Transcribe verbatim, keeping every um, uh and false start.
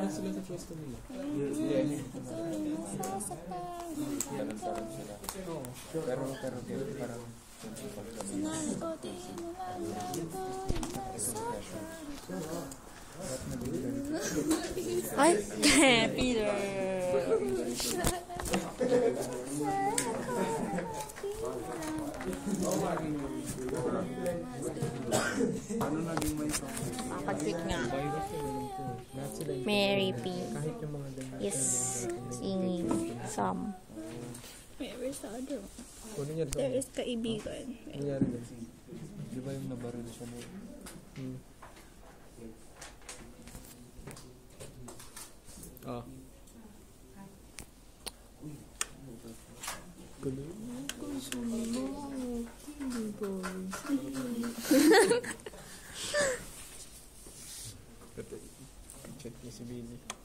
pa sila sa pwesto nila. Tanan-tanan sila. Pero, pero, parang Sinali ko din, sinali ko ay, Peter. ano naging may Kapag-click nga. Mary P. is singing some. Where's the other one? There is kaibigan. Di ba yung nabaril siya na hmm. Ah. Galing ko sa mga hindi boy. Check niya si Billy.